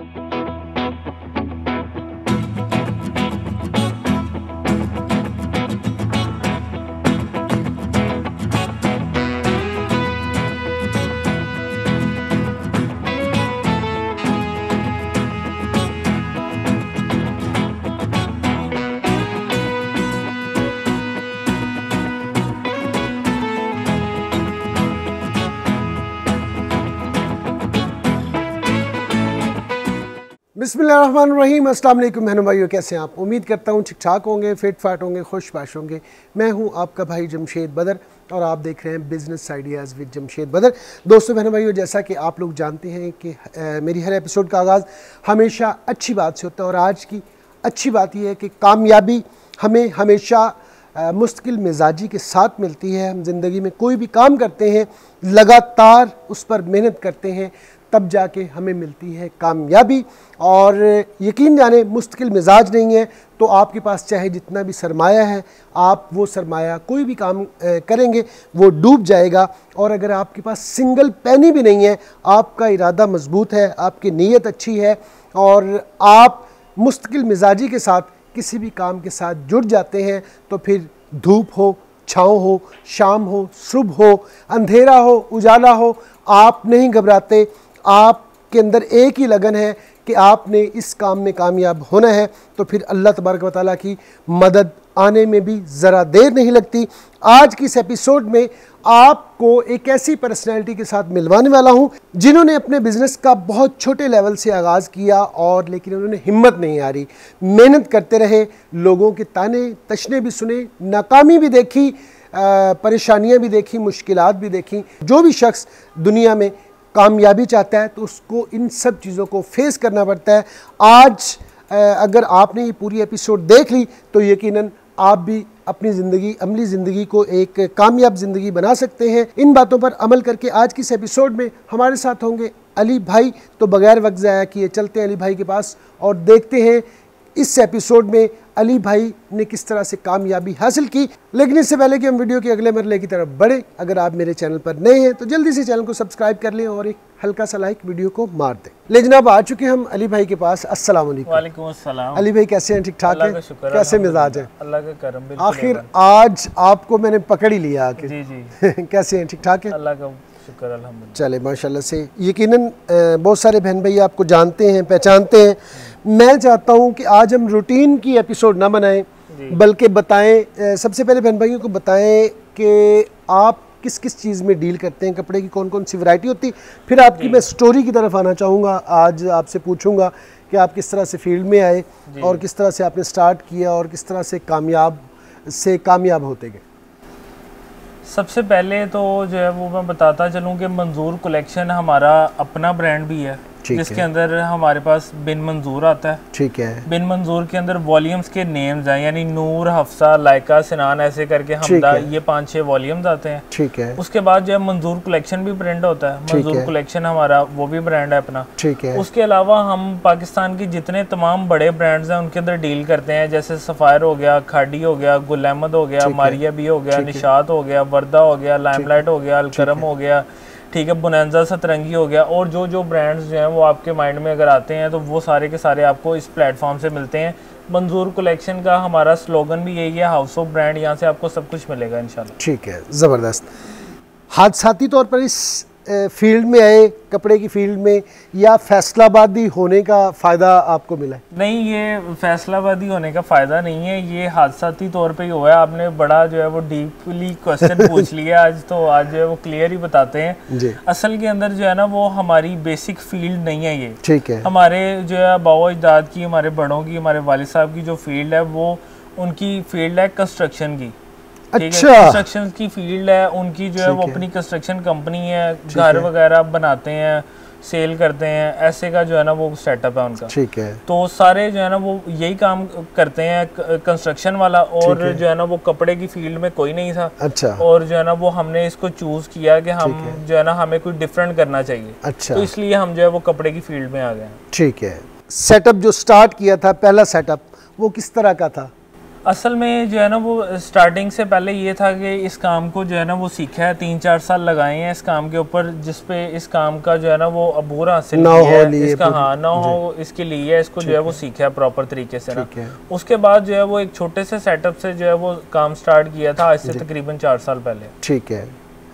बिस्मिल्लाहिर्रहमानिर्रहीम। अस्सलाम वालेकुम बहनों भाइयों, कैसे हैं आप? उम्मीद करता हूँ ठीक ठाक होंगे, फिट फाट होंगे, खुशबाश होंगे। मैं हूँ आपका भाई जमशेद बदर और आप देख रहे हैं बिज़नेस आइडियाज़ विद जमशेद बदर। दोस्तों बहनों भाइयों, जैसा कि आप लोग जानते हैं कि मेरी हर एपिसोड का आगाज़ हमेशा अच्छी बात से होता है और आज की अच्छी बात यह है कि कामयाबी हमें हमेशा मुस्तकिल मिजाजी के साथ मिलती है। हम ज़िंदगी में कोई भी काम करते हैं, लगातार उस पर मेहनत करते हैं, तब जाके हमें मिलती है कामयाबी। और यकीन जाने मुस्तकिल मिजाज नहीं है तो आपके पास चाहे जितना भी सरमाया है, आप वो सरमाया कोई भी काम करेंगे वो डूब जाएगा। और अगर आपके पास सिंगल पैनी भी नहीं है, आपका इरादा मजबूत है, आपकी नीयत अच्छी है और आप मुस्तकिल मिजाजी के साथ किसी भी काम के साथ जुड़ जाते हैं, तो फिर धूप हो, छाँव हो, शाम हो, सुबह हो, अंधेरा हो, उजाला हो, आप नहीं घबराते। आपके अंदर एक ही लगन है कि आपने इस काम में कामयाब होना है, तो फिर अल्लाह तबारक व तआला की मदद आने में भी ज़रा देर नहीं लगती। आज की इस एपिसोड में आपको एक ऐसी पर्सनैलिटी के साथ मिलवाने वाला हूं जिन्होंने अपने बिज़नेस का बहुत छोटे लेवल से आगाज़ किया और लेकिन उन्होंने हिम्मत नहीं हारी, मेहनत करते रहे, लोगों के ताने तशने भी सुने, नाकामी भी देखी, परेशानियां भी देखी, मुश्किलात भी देखी। जो भी शख्स दुनिया में कामयाबी चाहता है तो उसको इन सब चीज़ों को फेस करना पड़ता है। आज अगर आपने ये पूरी एपिसोड देख ली तो यकीनन आप भी अपनी ज़िंदगी, अमली ज़िंदगी को एक कामयाब ज़िंदगी बना सकते हैं। इन बातों पर अमल करके आज की इस एपिसोड में हमारे साथ होंगे अली भाई। तो बगैर वक्त ज़ाया किए चलते हैं अली भाई के पास और देखते हैं इस एपिसोड में अली भाई ने किस तरह से कामयाबी हासिल की। लेकिन इससे पहले कि हम वीडियो के अगले मरले की तरफ बढ़े, अगर आप मेरे चैनल पर नए हैं तो जल्दी से चैनल को सब्सक्राइब कर लें और एक हल्का सा लाइक वीडियो को मार दें। ले जनाब, आ चुके हम अली भाई के पास। अस्सलाम वालेकुम। वालेकुम अस्सलाम। अली भाई कैसे हैं? ठीक ठाक हैं? कैसे मिजाज है? अल्लाह का करम। आखिर आज आपको मैंने पकड़ ही लिया आके। जी जी कैसे हैं? ठीक ठाक है? अल्लाह का शुक्र अल्हम्दुलिल्लाह। चले माशाल्लाह से। यकीनन बहुत सारे बहन भाई आपको जानते हैं, पहचानते हैं। मैं चाहता हूं कि आज हम रूटीन की एपिसोड ना बनाएं, बल्कि बताएं, सबसे पहले बहन भाइयों को बताएं कि आप किस किस चीज़ में डील करते हैं, कपड़े की कौन कौन सी वैरायटी होती है। फिर आपकी मैं स्टोरी की तरफ आना चाहूँगा। आज आपसे पूछूंगा कि आप किस तरह से फील्ड में आए और किस तरह से आपने स्टार्ट किया और किस तरह से कामयाब होते गए। सबसे पहले तो जो है वो मैं बताता चलूँ कि मंजूर कलेक्शन हमारा अपना ब्रांड भी है, जिसके अंदर हमारे पास बिन मंजूर आता है। ठीक है। बिन मंजूर के अंदर वॉल्यूम्स के नेम्स हैं, यानी नूर, हफ्सा, लाइका, सिनान, ऐसे करके हमदा, ये 5-6 वॉल्यूम्स आते हैं। ठीक है। उसके बाद जो है मंजूर कलेक्शन भी ब्रांड होता है। मंजूर कलेक्शन हमारा वो भी ब्रांड है अपना। ठीक है। उसके अलावा हम पाकिस्तान की जितने तमाम बड़े ब्रांड्स हैं उनके अंदर डील करते हैं, जैसे सफ़ायर हो गया, खाड़ी हो गया, गुल अहमद हो गया, मारिया बी हो गया, निशात हो गया, वर्दा हो गया, लाइमलाइट हो गया, अलकरम हो गया, ठीक है, बुनंजा, सतरंगी हो गया। और जो जो ब्रांड्स जो हैं वो आपके माइंड में अगर आते हैं तो वो सारे के सारे आपको इस प्लेटफॉर्म से मिलते हैं। मंजूर कलेक्शन का हमारा स्लोगन भी यही है, हाउस ऑफ ब्रांड। यहाँ से आपको सब कुछ मिलेगा इंशाल्लाह। ठीक है, ज़बरदस्त। हादसाती तौर पर इस फील्ड में आए, कपड़े की फील्ड में, या फैसलाबादी होने का फ़ायदा आपको मिला है? नहीं, ये फैसलाबादी होने का फ़ायदा नहीं है, ये हादसाती तौर पे ही हुआ है। आपने बड़ा जो है वो डीपली क्वेश्चन पूछ लिया आज, तो आज जो है वो क्लियर ही बताते हैं जी। असल के अंदर जो है ना वो हमारी बेसिक फील्ड नहीं है ये। ठीक है। हमारे जो है बाबा अजदाद की, हमारे बड़ों की, हमारे वालिद साहब की जो फील्ड है वो उनकी फील्ड है कंस्ट्रक्शन की। अच्छा। कंस्ट्रक्शन की फील्ड है उनकी, जो है वो अपनी कंस्ट्रक्शन कंपनी है, घर वगैरह बनाते हैं, सेल करते हैं, ऐसे का जो है ना वो सेटअप है उनका। ठीक है। तो सारे जो है ना वो यही काम करते हैं कंस्ट्रक्शन वाला, और जो है ना वो कपड़े की फील्ड में कोई नहीं था। अच्छा। और जो है ना वो हमने इसको चूज किया कि हम जो है ना हमें कुछ डिफरेंट करना चाहिए। अच्छा। तो इसलिए हम जो है वो कपड़े की फील्ड में आ गए। ठीक है। सेटअप जो स्टार्ट किया था, पहला सेटअप, वो किस तरह का था? असल में जो है ना वो स्टार्टिंग से पहले ये था कि इस काम को जो है ना वो सीखा है, 3-4 साल लगाए हैं इस काम के ऊपर, जिसपे इस काम का जो है ना वो अबूर हासिल किया है, इसका हाँ ना हो इसके लिए इसको जो है वो सीखा है प्रॉपर तरीके से ना। उसके बाद जो है वो एक छोटे से सेटअप से जो है वो काम स्टार्ट किया था आज से तकरीबन 4 साल पहले। ठीक है।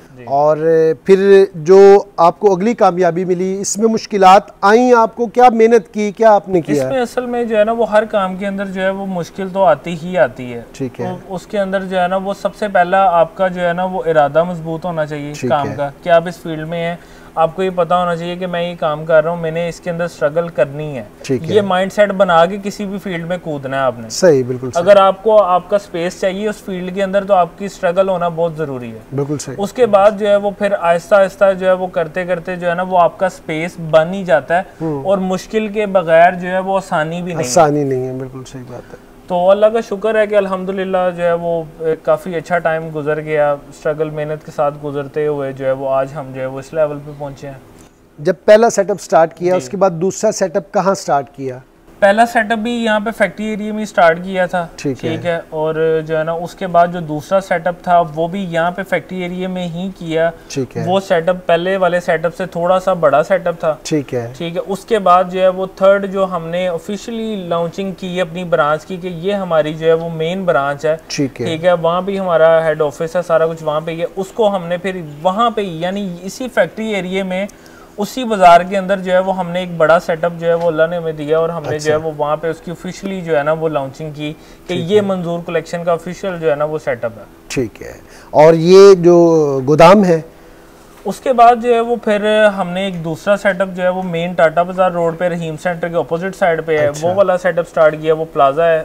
और फिर जो आपको अगली कामयाबी मिली, इसमें मुश्किलात आई आपको, क्या मेहनत की, क्या आपने किया? इसमें असल में जो है ना वो हर काम के अंदर जो है वो मुश्किल तो आती ही आती है। ठीक है। तो उसके अंदर जो है ना वो सबसे पहला आपका जो है ना वो इरादा मजबूत होना चाहिए इस काम का, कि आप इस फील्ड में हैं, आपको ये पता होना चाहिए कि मैं ये काम कर रहा हूँ, मैंने इसके अंदर स्ट्रगल करनी है। ये माइंडसेट बना के किसी भी फील्ड में कूदना है आपने। सही, बिल्कुल सही। अगर आपको आपका स्पेस चाहिए उस फील्ड के अंदर तो आपकी स्ट्रगल होना बहुत जरूरी है। बिल्कुल सही। उसके बाद जो है वो फिर आहिस्ता आहिस्ता जो है वो करते करते जो है ना वो आपका स्पेस बन ही जाता है, और मुश्किल के बगैर जो है वो आसानी भी नहीं है। बिल्कुल सही बात है। तो अल्लाह का शुक्र है कि अल्हम्दुलिल्लाह जो है वो काफ़ी अच्छा टाइम गुजर गया, स्ट्रगल मेहनत के साथ गुजरते हुए जो है वो आज हम जो है वो इस लेवल पे पहुंचे हैं। जब पहला सेटअप स्टार्ट किया, उसके बाद दूसरा सेटअप कहाँ स्टार्ट किया? पहला सेटअप भी यहाँ पे फैक्ट्री एरिया में स्टार्ट किया था। ठीक है। और जो है ना उसके बाद जो दूसरा सेटअप था वो भी यहाँ पे फैक्ट्री एरिया में ही किया। ठीक है। वो सेटअप पहले वाले सेटअप से थोड़ा सा बड़ा सेटअप था। ठीक है। ठीक है। उसके बाद जो है वो थर्ड जो हमने ऑफिशियली लॉन्चिंग की अपनी ब्रांच की, कि ये हमारी जो है वो मेन ब्रांच है। ठीक है। वहाँ भी हमारा हेड ऑफिस है, सारा कुछ वहाँ पे ही है। उसको हमने फिर वहाँ पे यानी इसी फैक्ट्री एरिया में उसी बाजार के अंदर जो है वो हमने एक बड़ा सेटअप जो है वो अल्लाह ने हमें दिया, और हमने जो है वो वहाँ पे उसकी ऑफिशियली जो है ना वो लॉन्चिंग की कि ये मंजूर कलेक्शन का ऑफिशियल जो है ना वो सेटअप है। ठीक है। और ये जो गोदाम है, उसके बाद जो है वो फिर हमने एक दूसरा सेटअप जो है वो मेन टाटा बाजार रोड पे रहीम सेंटर के ऑपोजिट साइड पे है। वो वाला सेटअप स्टार्ट किया। वो प्लाजा है,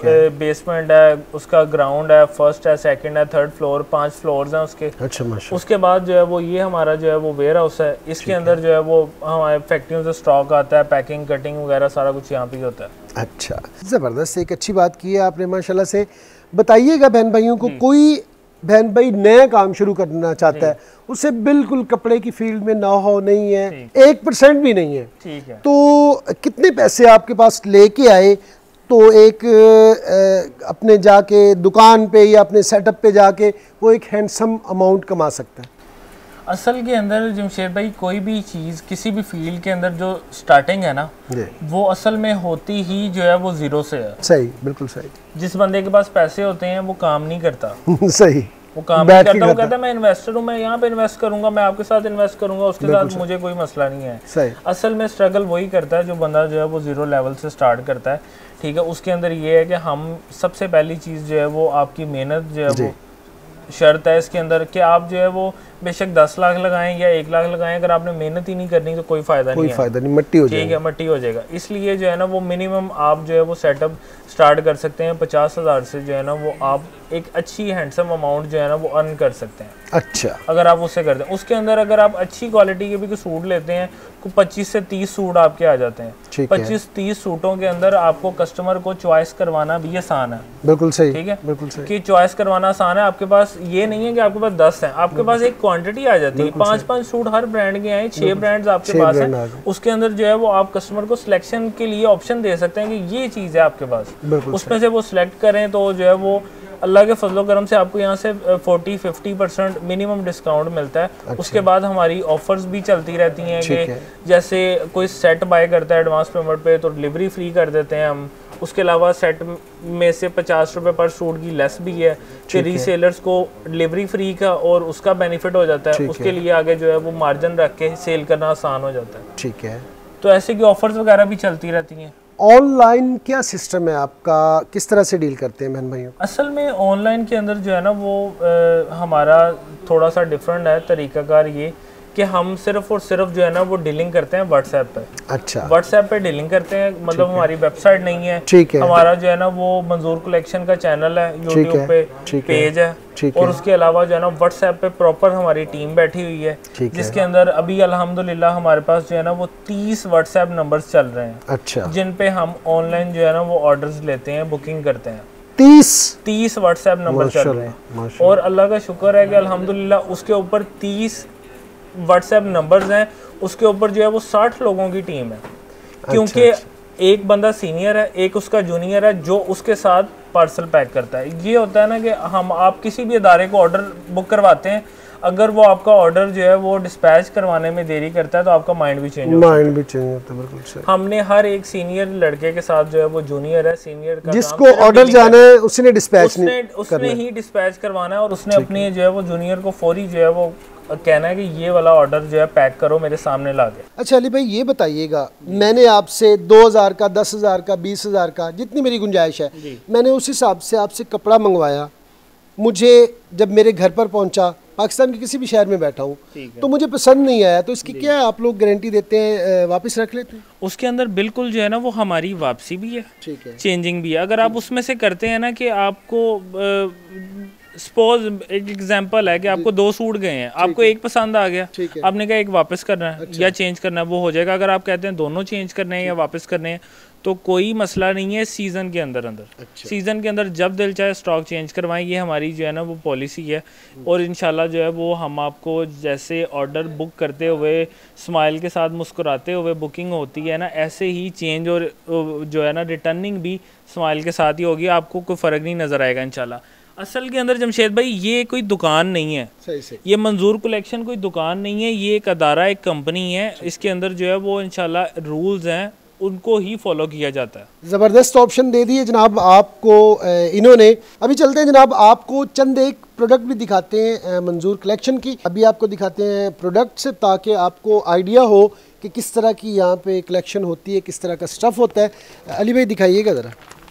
बेसमेंट है, उसका ग्राउंड है, फर्स्ट है, सेकंड है, थर्ड फ्लोर, 5 फ्लोर्स हैं उसके। अच्छा माशाल्लाह। उसके बाद जो है वो ये हमारा जो है वो वेयर हाउस है। इसके अंदर जो है वो हमारे फैक्ट्रियों से स्टॉक आता है, पैकिंग कटिंग वगैरह सारा कुछ यहाँ पे होता है। अच्छा, ज़बरदस्त, एक अच्छी बात की है आपने माशाल्लाह से। बताइएगा बहन भाइयों को, कोई बहन भाई नया काम शुरू करना चाहता है, उसे बिल्कुल कपड़े की फील्ड में ना हो नहीं है, 1% भी नहीं है, ठीक है, तो कितने पैसे आपके पास लेके आए तो एक अपने जाके दुकान पे या अपने सेटअप पे जाके वो एक हैंडसम अमाउंट कमा सकता है? असल के अंदर जमशेद भाई कोई भी चीज़ किसी भी फील्ड के अंदर जो स्टार्टिंग है ना वो असल में होती ही जो है वो जीरो से है। सही, बिल्कुल सही। जिस बंदे के पास पैसे होते हैं वो काम नहीं करता। सही, वो काम नहीं करता, वो कहता है मैं इन्वेस्टर हूँ, मैं यहाँ पे इन्वेस्ट करूंगा, मैं आपके साथ इन्वेस्ट करूंगा, उसके साथ मुझे कोई मसला नहीं है। सही। असल में स्ट्रगल वही करता है जो बंदा जो है वो जीरो लेवल से स्टार्ट करता है। ठीक है। उसके अंदर ये है कि हम सबसे पहली चीज़ जो है वो आपकी मेहनत जो है वो शर्त है इसके अंदर, कि आप जो है वो बेशक 10 लाख लगाएं या 1 लाख लगाएं, अगर आपने मेहनत ही नहीं करनी तो कोई फायदा नहीं है, कोई फायदा नहीं, मट्टी हो जाएगा। ठीक है, मट्टी हो जाएगा। इसलिए जो है ना वो मिनिमम आप जो है वो सेटअप स्टार्ट कर सकते हैं 50,000 से, जो है ना वो आप एक अच्छी हैंडसम अमाउंट जो है ना वो अर्न कर सकते हैं। अच्छा, अगर आप उससे करते हैं। उसके अंदर अगर आप अच्छी क्वालिटी के भी सूट लेते हैं तो 25 से 30 सूट आपके आ जाते हैं। 25-30 सूटों के अंदर आपको कस्टमर को चॉइस करवाना भी आसान है। बिल्कुल सही। ठीक है, बिल्कुल सही कि चॉइस करवाना आसान है। आपके पास ये नहीं है कि आपके पास 10 है, आपके पास एक क्वांटिटी आ जाती है। 5-5 सूट हर ब्रांड के आए, 6 ब्रांड्स आपके पास हैं। उसके अंदर जो है वो आप कस्टमर को सिलेक्शन के लिए ऑप्शन दे सकते हैं कि ये चीज़ है आपके पास, उसमें से वो सिलेक्ट करें तो जो है वो अल्लाह के फजलो करम से आपको यहाँ से 40-50% मिनिमम डिस्काउंट मिलता है। अच्छा। उसके बाद हमारी ऑफर्स भी चलती रहती हैं कि जैसे कोई सेट बाय करता है एडवांस पेमेंट पे तो डिलीवरी फ्री कर देते हैं हम। उसके अलावा सेट में से 50 रुपये पर सूट की लेस भी है कि रीसेलर्स को डिलीवरी फ्री का और उसका बेनिफिट हो जाता है। उसके लिए आगे जो है वो मार्जिन रख के सेल करना आसान हो जाता है। ठीक है, तो ऐसे की ऑफर्स वगैरह भी चलती रहती हैं। ऑनलाइन क्या सिस्टम है आपका, किस तरह से डील करते हैं बहन भाइयों? असल में ऑनलाइन के अंदर जो है ना वो हमारा थोड़ा सा डिफरेंट है तरीकाकार, ये कि हम सिर्फ और सिर्फ जो है ना वो डीलिंग करते हैं व्हाट्सएप पे। अच्छा, व्हाट्सएप पे डीलिंग करते हैं, मतलब हमारी वेबसाइट नहीं है। ठीक है। हमारा जो है ना वो मंजूर कलेक्शन का चैनल है, यूट्यूब पे पेज है, और उसके अलावा जो है ना व्हाट्सएप पे प्रॉपर हमारी टीम बैठी हुई है, जिसके अंदर अभी अल्हम्दुलिल्लाह हमारे पास जो है ना वो 30 व्हाट्सएप नंबर्स चल रहे हैं। अच्छा, जिन पे हम ऑनलाइन जो है ना वो ऑर्डर्स लेते हैं, बुकिंग करते हैं। 30 व्हाट्सएप नंबर चल रहे हैं, और अल्लाह का शुक्र है कि अल्हम्दुलिल्लाह उसके ऊपर 30 व्हाट्सएप नंबर्स हैं, उसके ऊपर जो है वो 60 लोगों की टीम है। क्योंकि एक बंदा सीनियर है, एक उसका जूनियर है जो उसके साथ पार्सल पैक करता है। ये होता है ना कि आप किसी भी इदारे को ऑर्डर बुक करवाते हैं, अगर वो आपका ऑर्डर जो है वो डिस्पैच करवाने में देरी करता है तो आपका माइंड भी चेंज होता है। बिल्कुल सही। हमने हर एक सीनियर लड़के के साथ जो है वो जूनियर है, सीनियर का जिसको ऑर्डर जाना है उसने डिस्पैच उसने ही डिस्पैच करवाना है और उसने अपनी जो है वो जूनियर को फौरी जो है वो कहना है कि ये वाला ऑर्डर जो है पैक करो मेरे सामने ला दे। अच्छा अली भाई ये बताइएगा, मैंने आपसे 2000 का, 10,000 का, 20,000 का, जितनी मेरी गुंजाइश है, मैंने उस हिसाब से आपसे कपड़ा मंगवाया। मुझे जब मेरे घर पर पहुंचा, पाकिस्तान के किसी भी शहर में बैठा हूँ, तो मुझे पसंद नहीं आया, तो इसकी क्या आप लोग गारंटी देते हैं, वापस रख लेते हैं? उसके अंदर बिल्कुल जो है ना वो हमारी वापसी भी है, ठीक है, चेंजिंग भी है। अगर आप उसमें से करते हैं ना कि आपको सपोज एक एग्जांपल है कि आपको 2 सूट गए हैं, आपको एक पसंद आ गया, आपने कहा एक वापस करना है या चेंज करना है, वो हो जाएगा। अगर आप कहते हैं दोनों चेंज करने हैं या वापस करने हैं तो कोई मसला नहीं है। सीज़न के अंदर सीज़न के अंदर जब दिल चाहे स्टॉक चेंज करवाएं, ये हमारी जो है ना वो पॉलिसी है। और इंशाल्लाह जो है वो हम आपको जैसे ऑर्डर बुक करते हुए स्माइल के साथ मुस्कुराते हुए बुकिंग होती है ना, ऐसे ही चेंज और जो है ना रिटर्निंग भी स्माइल के साथ ही होगी। आपको कोई फ़र्क नहीं नज़र आएगा इंशाल्लाह। असल के अंदर जमशेद भाई ये कोई दुकान नहीं है, सही से ये मंजूर कलेक्शन कोई दुकान नहीं है, ये एक अदारा, एक कंपनी है। इसके अंदर जो है वो इंशाल्लाह रूल्स हैं, उनको ही फॉलो किया जाता है। ज़बरदस्त ऑप्शन दे दिए जनाब आपको इन्होंने। अभी चलते हैं जनाब, आपको चंद एक प्रोडक्ट भी दिखाते हैं मंजूर कलेक्शन की। अभी आपको दिखाते हैं प्रोडक्ट से, ताकि आपको आइडिया हो कि किस तरह की यहाँ पे कलेक्शन होती है, किस तरह का स्टफ़ होता है। अली भाई दिखाइएगा ज़रा।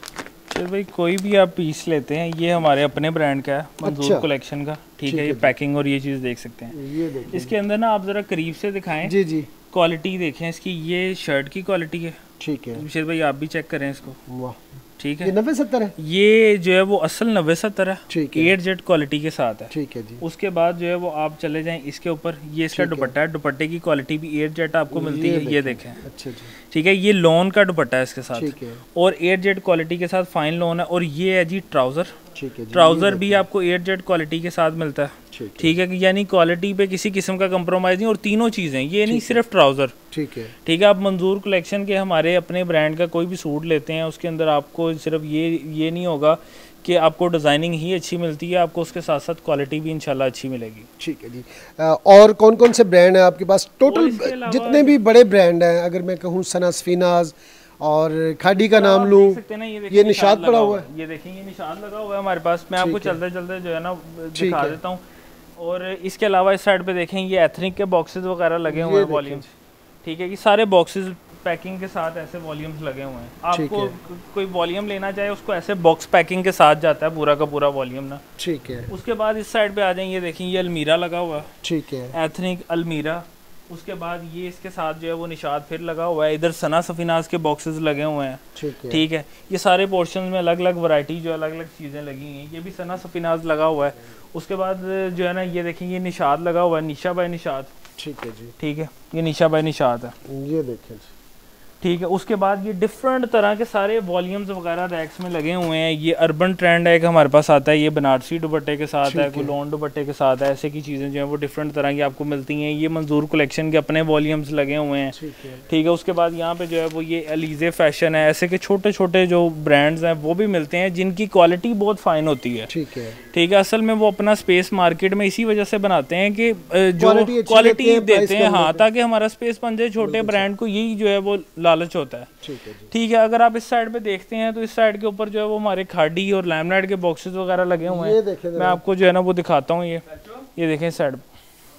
चल भाई कोई भी आप पीस लेते हैं, ये हमारे अपने ब्रांड का है, मंजूर कलेक्शन का, ठीक है। ये पैकिंग और ये चीज़ देख सकते हैं, ये देखिए। इसके अंदर ना आप ज़रा करीब से दिखाएं, जी जी, क्वालिटी देखें इसकी। ये शर्ट की क्वालिटी है, ठीक है। शेर भाई आप भी चेक करें इसको, वाह, ठीक है। 90-70 है, ये जो है वो असल 90-70 है, ठीक है। 8Z क्वालिटी के साथ है, ठीक है जी। उसके बाद जो है वो आप चले जाएं इसके ऊपर, ये इसका दुपट्टा है, दुपट्टे की क्वालिटी भी 8Z आपको मिलती है, ये देखें, अच्छा जी, ठीक है। ये लॉन का दुपट्टा है इसके साथ, ठीक है, और 8Z क्वालिटी के साथ फाइन लॉन है। और ये है जी ट्राउज़र, ठीक है। ट्राउज़र भी आपको 8Z क्वालिटी के साथ मिलता है, ठीक है। यानी क्वालिटी पे किसी किस्म का कंप्रोमाइज़ नहीं। और तीनों चीज़ें, ये नहीं सिर्फ ट्राउज़र, ठीक है, ठीक है। आप मंजूर कलेक्शन के हमारे अपने ब्रांड का कोई भी सूट लेते हैं, उसके अंदर आपको सिर्फ ये नहीं होगा कि आपको डिज़ाइनिंग ही अच्छी मिलती है, आपको उसके साथ साथ क्वालिटी भी इंशाल्लाह अच्छी मिलेगी, ठीक है जी। और कौन कौन से ब्रांड हैं आपके पास? टोटल जितने भी बड़े ब्रांड हैं, अगर मैं कहूँ सना, सफीनाज और खाड़ी का नाम लूँ, ये निशाद पड़ा हुआ है, ये देखें, ये निशाद लगा हुआ है हमारे पास। मैं आपको चलते चलते जो है ना दिखा देता हूँ। और इसके अलावा इस साइड पे देखें, ये एथनिक के बॉक्सेस वगैरह लगे हुए हैं, वॉल्यूम्स, ठीक है। ये सारे बॉक्सेस पैकिंग के साथ ऐसे वॉल्यूम्स लगे हुए हैं। आपको कोई वॉल्यूम लेना चाहे उसको ऐसे बॉक्स पैकिंग के साथ जाता है पूरा का पूरा वॉल्यूम ना, ठीक है। उसके बाद इस साइड पे आ जाएंगे, देखिए ये अलमीरा लगा हुआ है, ठीक है, एथनिक अलमीरा। उसके बाद ये इसके साथ जो है वो निशाद फिर लगा हुआ है। इधर सना सफीनाज के बॉक्सेस लगे हुए हैं, ठीक है। ये सारे पोर्शन में अलग अलग वैरायटी जो अलग अलग चीज़ें लगी हैं। ये भी सना सफीनाज लगा हुआ है। उसके बाद जो है ना ये देखें, ये निशाद लगा हुआ है, निशा बाय निशाद, ठीक है जी, ठीक है। ये निशा बाय निशाद है, ये देखें, ठीक है। उसके बाद ये डिफरेंट तरह के सारे वॉल्यूम्स वगैरह रैक्स में लगे हुए हैं। ये अर्बन ट्रेंड है एक हमारे पास आता है, ये बनारसी दुपट्टे के साथ है, कोई लॉन दुपट्टे के साथ है। ऐसे की चीज़ें जो हैं वो डिफरेंट तरह की आपको मिलती हैं। ये मंजूर कलेक्शन के अपने वॉल्यूम्स लगे हुए हैं, ठीक है। उसके बाद यहाँ पे जो है वो ये अलीज़े फैशन है, ऐसे के छोटे छोटे जो ब्रांड्स हैं वो भी मिलते हैं, जिनकी क्वालिटी बहुत फाइन होती है, ठीक है, ठीक है। असल में वो अपना स्पेस मार्केट में इसी वजह से बनाते हैं कि जो क्वालिटी देते हैं, हाँ, ताकि हमारा स्पेस बन जाए। छोटे ब्रांड को यही जो है वो लालच होता है, ठीक है। अगर आप इस साइड पे देखते हैं तो इस साइड के ऊपर जो है वो हमारे खाड़ी और लैमनाइट के बॉक्सेस वगैरह लगे हुए हैं। मैं आपको जो है ना वो दिखाता हूँ। ये देखें इस साइड,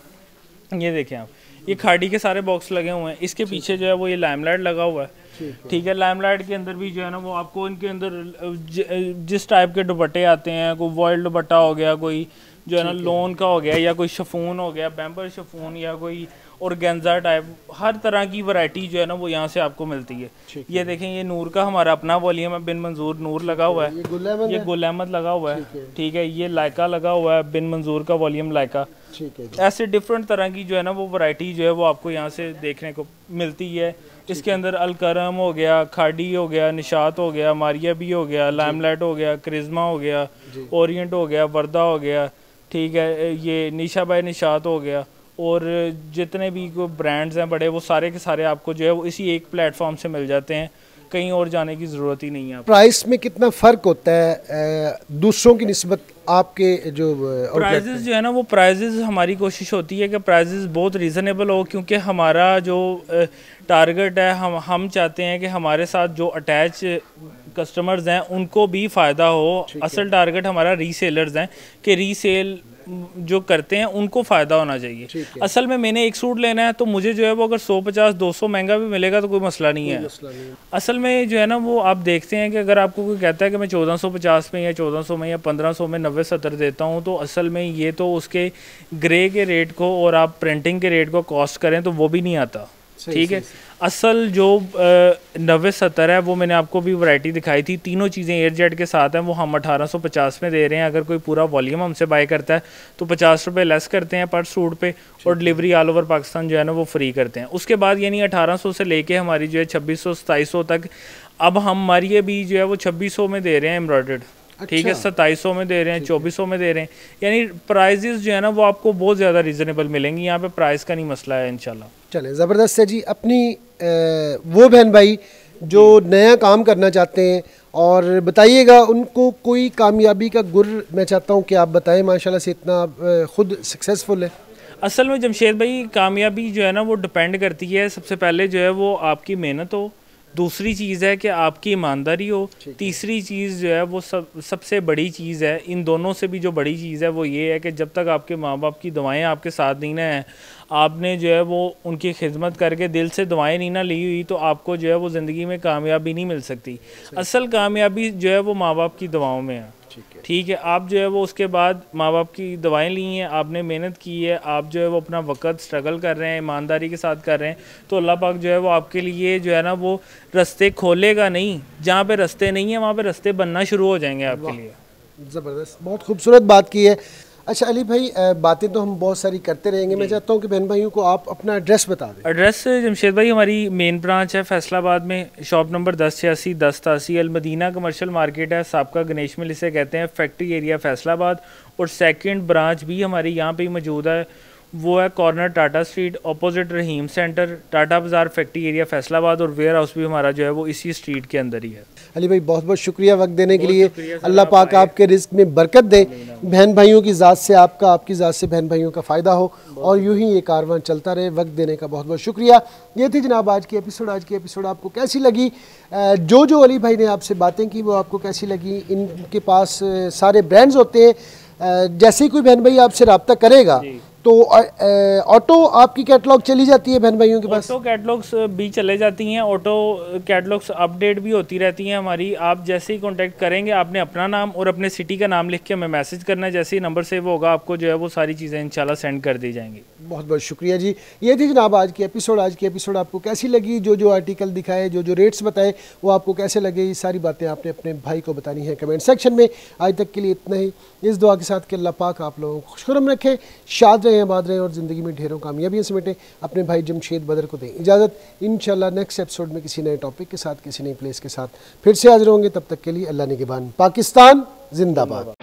ये देखें आप, ये खाड़ी के सारे बॉक्स लगे हुए हैं। इसके पीछे जो है वो ये लैमलाइट लगा हुआ है, ठीक है। लैमलाइट के अंदर भी जो है ना वो आपको इनके अंदर जिस टाइप के दुपट्टे आते हैं, कोई वॉइल्ड दुपट्टा हो गया, कोई जो है ना लोन का हो गया, या कोई शफून हो गया, बैम्बर शफून, या कोई ऑर्गेन्जा टाइप, हर तरह की वैरायटी जो है ना वो यहाँ से आपको मिलती है। ये देखें, ये नूर का हमारा अपना वॉल्यूम है, बिन मंजूर नूर लगा हुआ है, ये गुल अहमद लगा हुआ है, ठीक है। ये लाइका लगा हुआ है, बिन मंजूर का वॉल्यूम लाइका, ठीक है। ऐसे डिफरेंट तरह की जो है ना वो वैरायटी जो है वो आपको यहाँ से देखने को मिलती है। इसके अंदर अलकरम हो गया, खाड़ी हो गया, निशात हो गया, मारिया भी हो गया, लैमलाइट हो गया, क्रिज्मा हो गया, ओरिएंट हो गया, वर्दा हो गया, ठीक है। ये निशा बाय निशात हो गया, और जितने भी को ब्रांड्स हैं बड़े, वो सारे के सारे आपको जो है वो इसी एक प्लेटफॉर्म से मिल जाते हैं, कहीं और जाने की ज़रूरत ही नहीं है। प्राइस में कितना फ़र्क होता है दूसरों की निस्बत? आपके जो प्राइजेस जो है ना, वो प्राइजेस हमारी कोशिश होती है कि प्राइजेस बहुत रीज़नेबल हो, क्योंकि हमारा जो टारगेट है, हम चाहते हैं कि हमारे साथ जो अटैच कस्टमर्स हैं उनको भी फ़ायदा हो। असल टारगेट हमारा रीसेलर्स हैं कि रीसेल जो करते हैं उनको फ़ायदा होना चाहिए। असल में मैंने एक सूट लेना है तो मुझे जो है वो अगर 150-200 महंगा भी मिलेगा तो कोई मसला नहीं है। असल में जो है ना, वो आप देखते हैं कि अगर आपको कोई कहता है कि मैं 1450 में या 1400 में या 1500 में 90-70 देता हूँ, तो असल में ये तो उसके ग्रे के रेट को और आप प्रिंटिंग के रेट को कॉस्ट करें तो वो भी नहीं आता। ठीक है, असल जो 90-70 है वो मैंने आपको भी वैरायटी दिखाई थी, तीनों चीज़ें एयरजेट के साथ हैं, वो हम 1850 में दे रहे हैं। अगर कोई पूरा वॉल्यूम हमसे बाय करता है तो 50 रुपये लेस करते हैं पर सूट पे, और डिलीवरी ऑल ओवर पाकिस्तान जो है ना वो फ्री करते हैं। उसके बाद यानी 1800 से लेके हमारी जो है 2600-2700 तक, अब हमारी ये भी जो है वो 2600 में दे रहे हैं एम्ब्रॉयडर्ड। ठीक है, 2700 में दे रहे हैं, 2400 में दे रहे हैं, यानी प्राइजेस जो है ना वो आपको बहुत ज़्यादा रीज़नेबल मिलेंगी। यहाँ पे प्राइस का नहीं मसला है इंशाल्लाह। चलें, ज़बरदस्त है जी। अपनी वो बहन भाई जो नया काम करना चाहते हैं, और बताइएगा उनको कोई कामयाबी का गुर मैं चाहता हूँ कि आप बताएं, माशाल्लाह से इतना खुद सक्सेसफुल है। असल में जमशेद भाई, कामयाबी जो है ना वो डिपेंड करती है, सबसे पहले जो है वो आपकी मेहनत हो, दूसरी चीज़ है कि आपकी ईमानदारी हो, तीसरी चीज़ जो है वो सबसे बड़ी चीज़ है। इन दोनों से भी जो बड़ी चीज़ है वो ये है कि जब तक आपके माँ बाप की दुआएं आपके साथ नहीं ना हैं, आपने जो है वो उनकी खिदमत करके दिल से दुआएं नहीं ना ली हुई, तो आपको जो है वो ज़िंदगी में कामयाबी नहीं मिल सकती। असल कामयाबी जो है वो माँ बाप की दुआओं में है। ठीक है, आप जो है वो उसके बाद माँ बाप की दवाएं ली हैं, आपने मेहनत की है, आप जो है वो अपना वक्त स्ट्रगल कर रहे हैं, ईमानदारी के साथ कर रहे हैं, तो अल्लाह पाक जो है वो आपके लिए जो है ना वो रास्ते खोलेगा नहीं। जहाँ पे रास्ते नहीं है वहाँ पे रास्ते बनना शुरू हो जाएंगे आपके लिए। ज़बरदस्त, बहुत खूबसूरत बात की है। अच्छा अली भाई, बातें तो हम बहुत सारी करते रहेंगे, मैं चाहता हूँ कि बहन भाइयों को आप अपना एड्रेस बता दें। एड्रेस जमशेद भाई, हमारी मेन ब्रांच है फैसलाबाद में, shop number 1086-1083 Almadina commercial market है, साबका गणेश मिल इसे कहते हैं, फैक्ट्री एरिया फैसलाबाद। और सेकंड ब्रांच भी हमारी यहाँ पे ही मौजूद है, वो है corner Tata street opposite Rahim centre, Tata Bazaar, factory area Faisalabad, और वेयर हाउस भी हमारा जो है वो इसी स्ट्रीट के अंदर ही है। अली भाई बहुत बहुत शुक्रिया वक्त देने के लिए। अल्लाह पाक आपके रिस्क में बरकत दे, बहन भाइयों की ज़ात से आपका, आपकी ज़ात से बहन भाइयों का फ़ायदा हो, और यूं ही ये कारवां चलता रहे। वक्त देने का बहुत बहुत शुक्रिया। ये थी जनाब आज की एपिसोड आपको कैसी लगी? जो अली भाई ने आपसे बातें की वो आपको कैसी लगी? इनके पास सारे ब्रांड्स होते हैं, जैसे ही कोई बहन भाई आपसे रब्ता करेगा तो ऑटो आपकी कैटलॉग चली जाती है बहन भाइयों के पास? ऑटो कैटलॉग्स भी चले जाती हैं, ऑटो कैटलॉग्स अपडेट भी होती रहती हैं हमारी। आप जैसे ही कांटेक्ट करेंगे, आपने अपना नाम और अपने सिटी का नाम लिख के हमें मैसेज करना है, जैसे ही नंबर सेव होगा आपको जो है वो सारी चीज़ें इंशाल्लाह सेंड कर दी जाएंगी। बहुत बहुत शुक्रिया जी। ये थी जनाब आज की एपिसोड आपको कैसी लगी? जो आर्टिकल दिखाए, जो रेट्स बताए वो आपको कैसे लगे, ये सारी बातें आपने अपने भाई को बतानी है कमेंट सेक्शन में। आज तक के लिए इतना ही, इस दुआ के साथ कि अल्लाह पाक आप लोगों को खुशखुरम रखे, शाद रहें, आबाद रहें और ज़िंदगी में ढेरों कामयाबियाँ समेटें। अपने भाई जमशेद बदर को दें इजाज़त। इंशाल्लाह नेक्स्ट एपिसोड में किसी नए टॉपिक के साथ, किसी नई प्लेस के साथ फिर से हाजिर होंगे। तब तक के लिए अल्लाह निगहबान। पाकिस्तान जिंदाबाद।